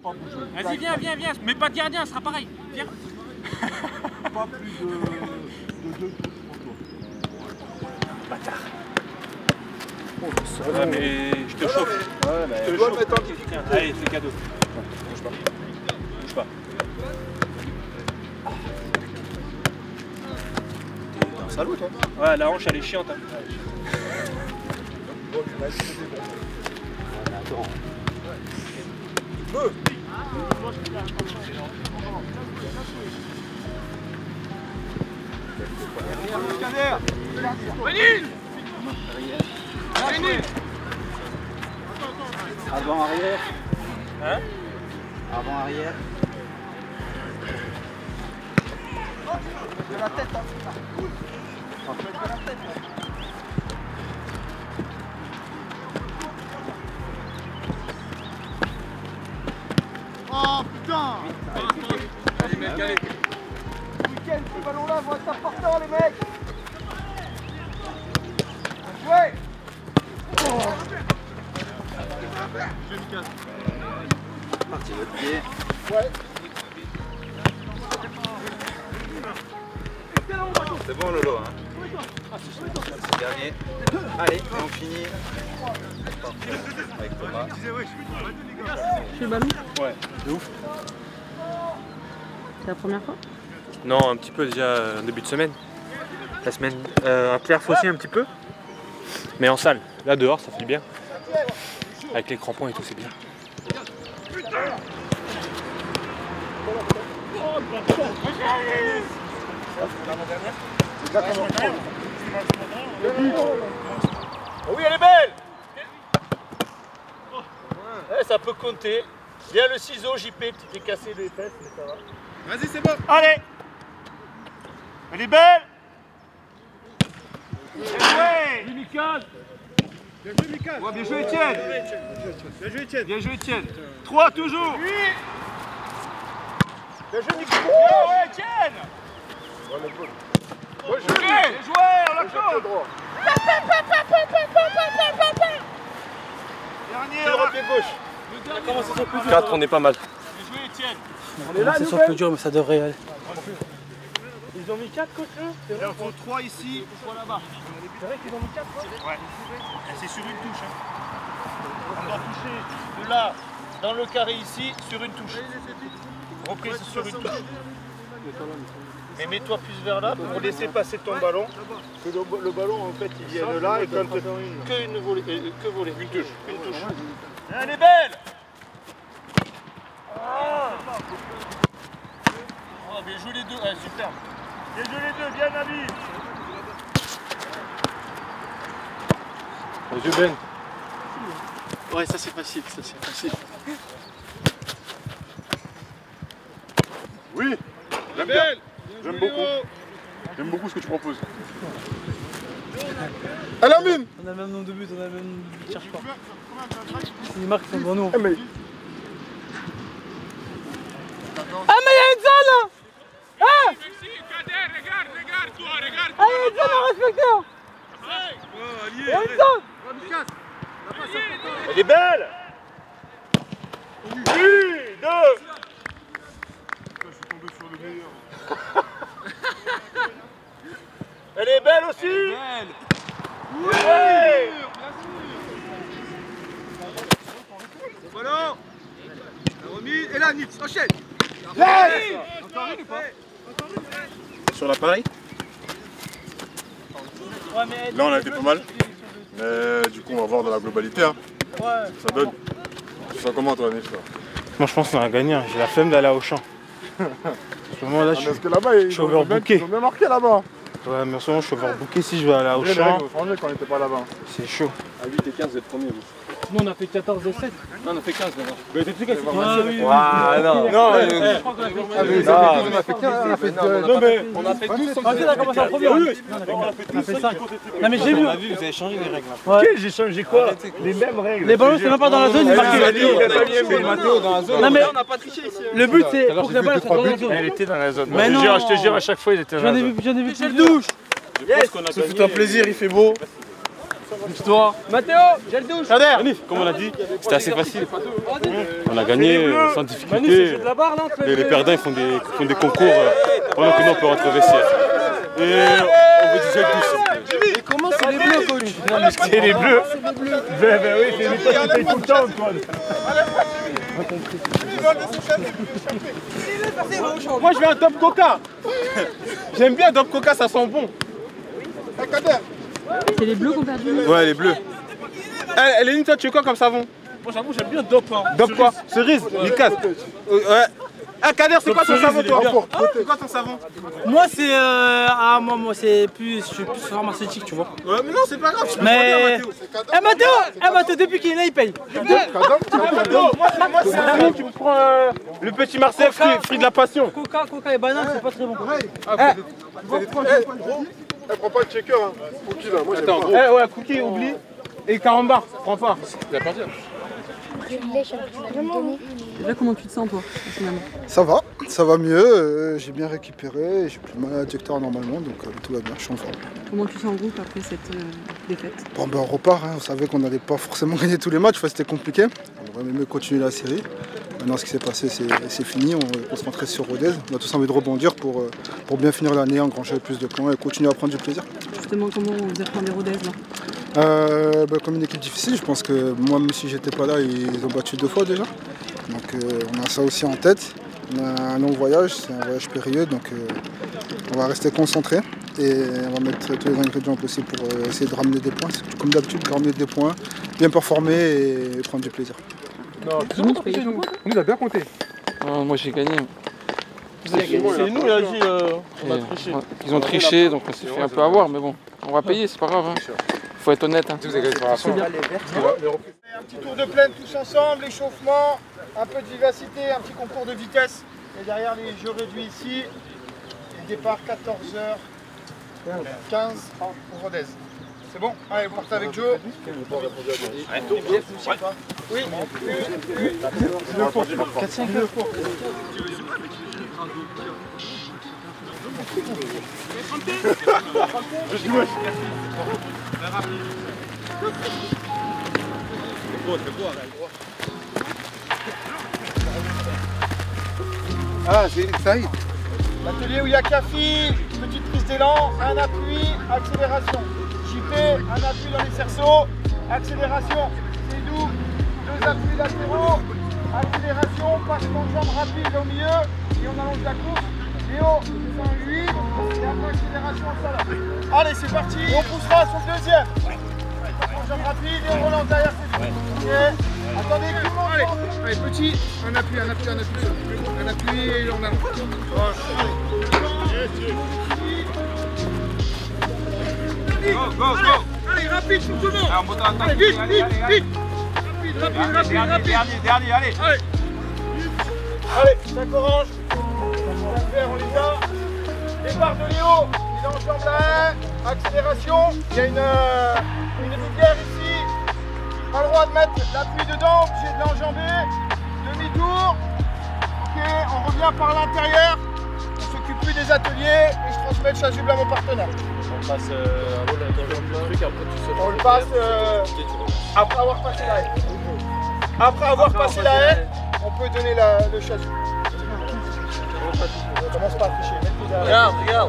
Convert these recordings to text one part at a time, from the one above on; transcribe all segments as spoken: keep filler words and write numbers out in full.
pas bouger. Vas-y, viens, viens, viens. Mais pas de gardien, ce sera pareil. Viens. Pas plus de, de deux touches pour toi. Bâtard. Oh, ouais, mais je te chauffe. Ouais, mais je te chauffe. Allez, c'est cadeau. Bouge pas. Bouge pas. T'es un salaud, toi. Ouais, la hanche, elle est chiante. Hein. Bon, il va être très bon. Attends. Feu. Avant, arrière. Hein? Avant, arrière. De la tête, hein. De la tête, hein. Oh putain! Allez, mec, allez. Week-end, ce ballon-là va être important, les mecs! Ouais! Oh. Parti votre pied. Ouais. C'est bon Lolo, hein? C'est dernier. Allez, on finit. Avec Thomas. Tu fais le ballon? Ouais, de ouf. C'est la première fois? Non, un petit peu déjà euh, début de semaine. La semaine, euh, un clair faussé un petit peu. Mais en salle. Là dehors, ça fait du bien. Avec les crampons et tout, c'est bien. Oui, elle est belle. Eh, ça peut compter. Viens le ciseau, J P, tu t'es cassé les fesses, mais ça va. Vas-y, c'est bon. Allez. Elle est belle. Bien joué. Bien joué, Mika. Ouais, bien joué, Étienne. Bien joué, Étienne. Bien joué, Étienne. trois toujours. Oui. Bien joué, Nicolas. Bien joué, Étienne. Bien joué. Bien joué, on l'applaudit. Dernier, on pied gauche. quatre, on est pas mal. Bien joué, Étienne. On est là, c'est sur le peu dur, mais ça devrait aller. Ils ont mis quatre coachs. Il en faut trois ici, trois là-bas. C'est vrai qu'ils ont mis quatre, quoi? Ouais. C'est sur une touche. Hein. On doit toucher de là, dans le carré ici, sur une touche. Reprise sur une touche. Mais mets-toi plus vers là pour laisser passer ton ballon. Que le, le ballon, en fait, il vient de là et quand que une volée, euh, que volée, une touche. Une touche. Elle est belle. Oh, bien joué les deux. Ouais, super. Bien joué les deux, bien Nabil. Vas-y Ben. Ouais, ça c'est facile, ça c'est facile. Oui. J'aime bien. J'aime beaucoup. J'aime beaucoup ce que tu proposes. Elle a mine. On a le même nombre de buts, on a le même nombre de buts, cherche pas. Les marques sont devant nous. Eh, mais... Ah mais il y a une zone là. Ah, ah, il y a une zone à respecter. Il y a une zone. Elle est belle. Oui, deux. Je suis tombé sur le meilleur. Elle est belle aussi. Belle. Oui. Voilà. La remise. Et là, Nitz, enchaîne. Yes. Encore une ou pas? Sur l'appareil. Là, on a été pas mal. Mais du coup, on va voir dans la globalité. Hein. Ça donne. Tu sens comment, toi, Nitz? Moi je pense qu'on a gagné, hein. J'ai la flemme d'aller au champ. En ce moment là Ah, je mais suis, parce que là-bas, ils, je suis ont bien- overbooké. ils ont bien marqué là-bas. Ouais, mais en ce moment je suis overbooké si je veux aller au Les champ. règles ont changé quand on n'était pas là-bas. C'est chaud. À huit et quinze, vous êtes premiers, vous. Nous on a fait quatorze et sept. Non, on a fait quinze maintenant. Mais t'es plus qu'à Ah oui, oui. Ah non, non, Ah, mais non. on a fait quinze, on a fait Non mais on a fait douze. Ah, on a commencé en premier. On a fait cinq. Non mais j'ai vu. on a vu, vous avez changé les règles. Ouais. J'ai changé quoi? Les mêmes règles. Les ballons c'est même pas dans la zone, ils marquent. dans la zone. Non mais on n'a pas triché ici. le but c'est pour que la balle soit dans la zone. Elle était dans la zone. Mais je, te non. jure, je te jure, à chaque fois, ils étaient dans J'en la ai zone. vu, j'en ai vu plus de douche. Je pense qu'on a gagné. un plaisir, il fait beau. Toi. Mathéo, j'ai le douche. Manif, comme on l'a dit, c'était assez facile. On a gagné euh, sans difficulté. Et les perdants ils font des, font des concours euh, pendant que nous on peut rentrer au vestiaire. Et on veut du gel douce. Mais comment c'est les bleus, coach? Non, mais c'est les bleus. Ben, ben oui, c'est les bleus qui payent tout le temps, Antoine. Moi, je veux un top coca. J'aime bien top coca, ça sent bon. C'est les bleus qu'on perdu. Ouais, les bleus. Eh, Léline, toi, tu es quoi comme savon? Moi, j'avoue, j'aime bien Dop. Hein. Dop quoi? Cerise, Micas. Euh, ouais. Ah, Kader, c'est quoi ton savon, toi? C'est quoi ton savon? Moi, c'est. Euh, ah, moi, moi c'est plus. Je suis plus pharmaceutique, tu vois. Ouais, mais non, c'est pas grave. Mais. Eh, Mathéo! Eh, Mathéo, depuis qu'il est là, il paye. Moi, c'est un ami qui me prend euh, le petit Marcel, fruit, fruit de la passion. Coca, coca et banane, c'est pas très bon. Eh, prends pas le checker, hein. Cookie là, moi j'aime pas. Eh ouais, cookie, oublie. Et carambar, prends pas. Déjà, comment tu te sens, toi, finalement? Ça va, ça va mieux, euh, j'ai bien récupéré, j'ai plus mal à l'éjecteur normalement, donc euh, tout va bien, je suis en forme. Comment tu sens le groupe après cette euh, défaite? Bon ben on repart, hein. On savait qu'on n'allait pas forcément gagner tous les matchs, enfin, c'était compliqué. On aurait aimé continuer la série. Maintenant ce qui s'est passé c'est fini, on va concentrer sur Rodez. On a tous envie de rebondir pour, euh, pour bien finir l'année, engranger plus de points et continuer à prendre du plaisir. Justement, comment vous apprenez Rodez là? Euh, bah, comme une équipe difficile, je pense que moi même si j'étais pas là, ils ont battu deux fois déjà. Donc euh, on a ça aussi en tête. On a un long voyage, c'est un voyage périlleux, donc euh, on va rester concentré et on va mettre tous les ingrédients possibles pour euh, essayer de ramener des points. Comme d'habitude, ramener des points, bien performer et prendre du plaisir. Non, nous, il a bien compté. Ah, moi j'ai gagné. C'est nous, il a dit euh, on a triché. Ouais, ils ont triché, donc on s'est fait un peu avoir, mais bon, on va payer, c'est pas grave. Hein. Faut être honnête. Hein. Un petit tour de plaine tous ensemble, échauffement, un peu de vivacité, un petit concours de vitesse. Et derrière les jeux réduits ici, et départ quatorze heures quinze pour Rodez. C'est bon? Allez, vous partez avec Joe. Oui. quatre cinq Ah, c'est ça y est. L'atelier où il y a Kafi, petite prise d'élan, un appui, accélération. J P, un appui dans les cerceaux, accélération. Seydou, deux appuis latéraux, accélération, passement de jambes rapide au milieu, et on allonge la course. Léo, descend lui, et après accélération en salle. Allez, c'est parti, et on poussera sur le deuxième. Passement de jambes rapide, et on relance derrière ses pieds. Ok. Attendez, tout le monde. Allez, allez, petit, un appui, un appui, un appui. Un appui, et on allonge. Go, go, go. Allez, rapide pour tout le monde. Allez, vite, vite, vite. Rapide, rapide, rapide, rapide. Dernier, dernier, allez. Allez, allez, cinq oranges. Vert, on les a. Départ de Léo. Il enjambe la haie. Accélération. Il y a une, euh, une rivière ici. Pas le droit de mettre l'appui dedans. Obligé de l'enjamber. Demi-tour. Ok, on revient par l'intérieur. On s'occupe plus des ateliers et je transmets le chasuble à mon partenaire. On passe euh, un rôle dans le truc, après tu sautes. On le passe euh, après avoir passé la haie. Après avoir après, passé la haie, on peut donner la, le chasuble. On commence pas à tricher. Regarde, regarde.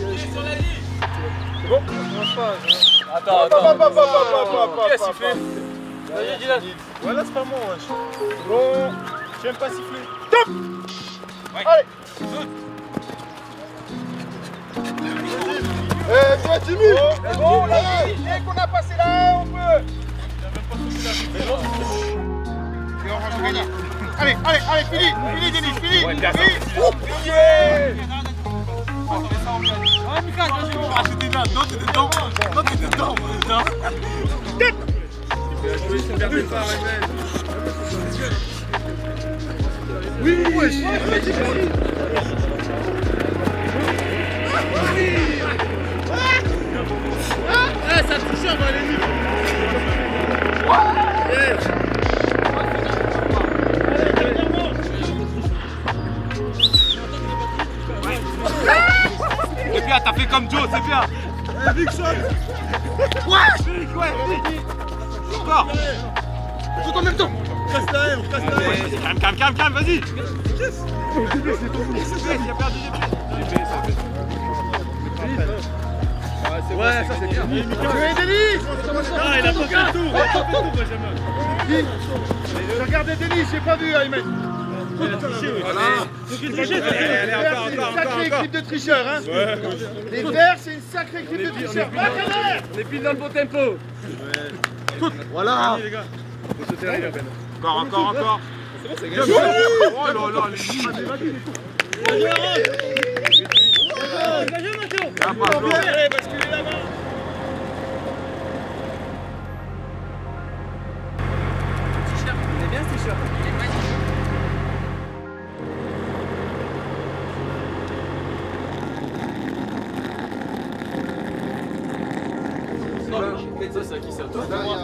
C'est bon? On commence pas. Attends, attends. Qu'est-ce qu'il fait? Vas-y, Dylan. Ouais, là c'est pas bon, wesh. Bon, j'aime pas siffler. Top! Allez! Eh, toi Jimmy! C'est bon, là, dès qu'on a passé là, on peut! Et on va gagner. Allez, allez, allez, fini! Fini, Denis, fini! Fini! Oh, yeah! Ah, Mika, ah, j'étais là, toi t'es dedans! Toi t'es dedans, dedans! Oui, wesh! Ah, ça touche, on va aller vite! C'est bien, t'as fait comme Joe, c'est bien! Big shot! Ouais! ouais, vas-y. Encore. Tout en même temps. On casse la haie, on casse la haie. Calme, calme, calme, calme, vas-y. Il a perdu des Ouais, ça c'est bien. Tu es Denis. Ah, il a pas fait le tour. Il a pas fait le tour, Benjamin. J'ai regardé Denis, j'ai pas vu Ayman. Il a triché, oui. Voilà. Donc il trichait, c'est une sacrée équipe de tricheurs, hein. Les Verts, c'est une sacrée équipe de tricheurs. On est pile dans le bon tempo. Voilà. Les gars, faut sauter l'arrière, Ben. Encore, encore, encore. C'est bon, c'est gagné. Oh là là, les Dégagez, Mathéo. Ah, bravo. Allez, basculez là-bas. Il est bien ce t-shirt. Il est magnifique. Ça, c'est à qui? C'est à toi?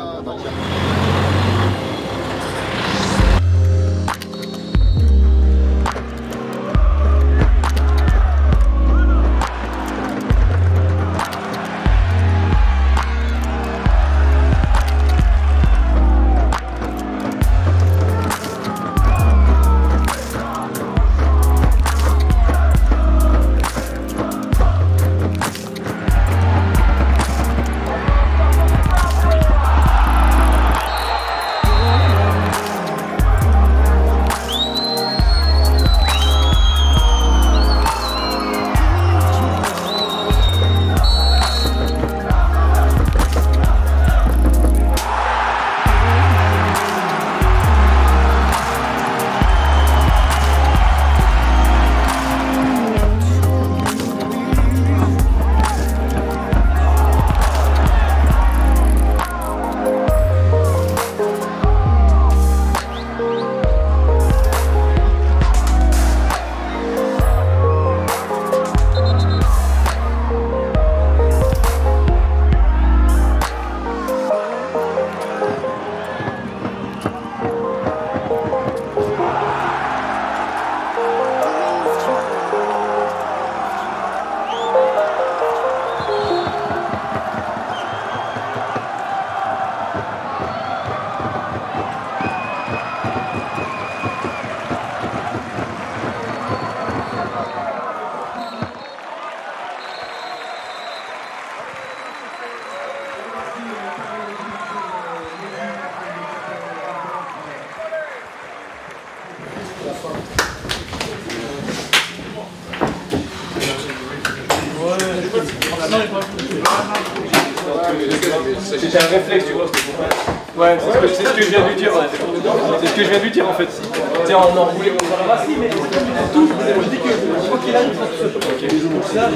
C'était un réflexe, tu vois. Ouais, c'est ce, que, c'est ce que je viens de lui dire. Ouais. C'est ce que je viens de lui dire en fait. Tiens, on en roulait pour faire la masse, mais tout. Je dis que quoi qu'il arrive, il faut que ce soit.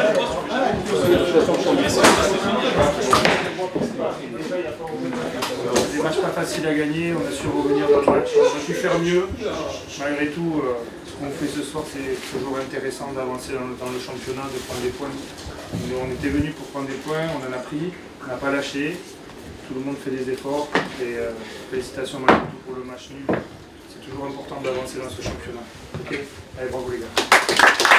Des matchs pas faciles à gagner, on a su revenir dans le match, on a pu faire mieux. Malgré tout, euh, ce qu'on fait ce soir, c'est toujours intéressant d'avancer dans, dans le championnat, de prendre des points. On était venus pour prendre des points, on en a pris, on n'a pas lâché. Tout le monde fait des efforts et euh, félicitations malgré tout pour le match nul. C'est toujours important d'avancer dans ce championnat. Ok, allez, bravo les gars.